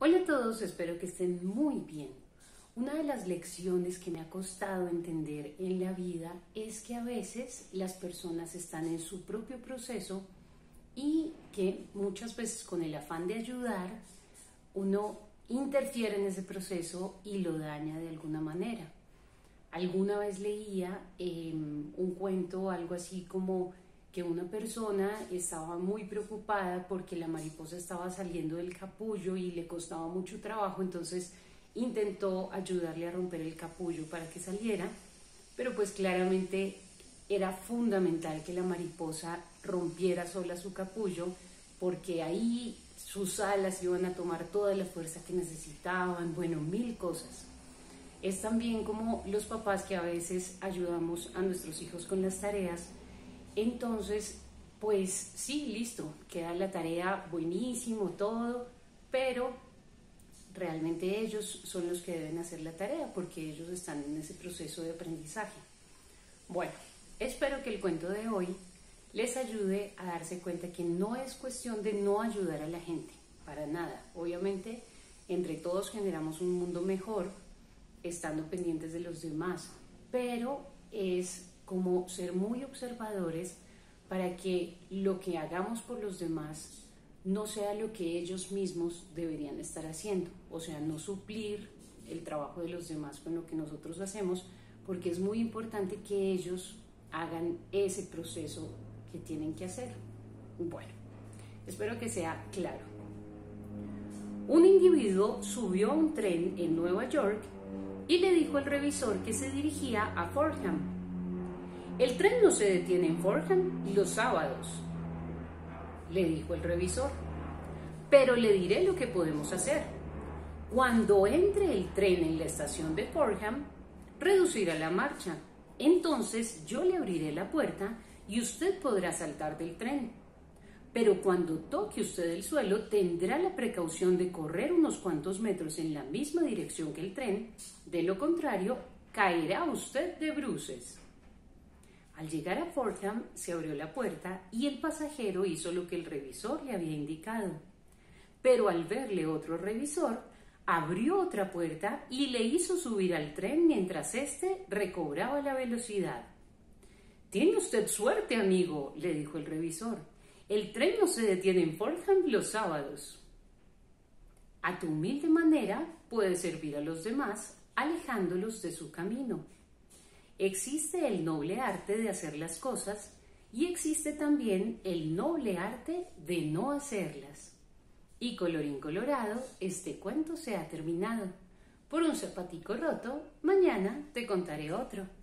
Hola a todos, espero que estén muy bien. Una de las lecciones que me ha costado entender en la vida es que a veces las personas están en su propio proceso y que muchas veces con el afán de ayudar uno interfiere en ese proceso y lo daña de alguna manera. Alguna vez leía un cuento, algo así como que una persona estaba muy preocupada porque la mariposa estaba saliendo del capullo y le costaba mucho trabajo, entonces intentó ayudarle a romper el capullo para que saliera, pero pues claramente era fundamental que la mariposa rompiera sola su capullo porque ahí sus alas iban a tomar toda la fuerza que necesitaban, bueno, mil cosas. Es también como los papás que a veces ayudamos a nuestros hijos con las tareas. Entonces, pues sí, listo, queda la tarea buenísimo, todo, pero realmente ellos son los que deben hacer la tarea porque ellos están en ese proceso de aprendizaje. Bueno, espero que el cuento de hoy les ayude a darse cuenta que no es cuestión de no ayudar a la gente, para nada. Obviamente, entre todos generamos un mundo mejor estando pendientes de los demás, pero es como ser muy observadores para que lo que hagamos por los demás no sea lo que ellos mismos deberían estar haciendo, o sea, no suplir el trabajo de los demás con lo que nosotros hacemos, porque es muy importante que ellos hagan ese proceso que tienen que hacer. Bueno, espero que sea claro. Un individuo subió a un tren en Nueva York y le dijo al revisor que se dirigía a Fordham. El tren no se detiene en Fordham los sábados, le dijo el revisor, pero le diré lo que podemos hacer. Cuando entre el tren en la estación de Fordham, reducirá la marcha. Entonces yo le abriré la puerta y usted podrá saltar del tren. Pero cuando toque usted el suelo, tendrá la precaución de correr unos cuantos metros en la misma dirección que el tren. De lo contrario, caerá usted de bruces. Al llegar a Fordham, se abrió la puerta y el pasajero hizo lo que el revisor le había indicado. Pero al verle otro revisor, abrió otra puerta y le hizo subir al tren mientras éste recobraba la velocidad. «Tiene usted suerte, amigo», le dijo el revisor. «El tren no se detiene en Fordham los sábados». A tu humilde manera puedes servir a los demás alejándolos de su camino. Existe el noble arte de hacer las cosas y existe también el noble arte de no hacerlas. Y colorín colorado, este cuento se ha terminado. Por un zapatico roto, mañana te contaré otro.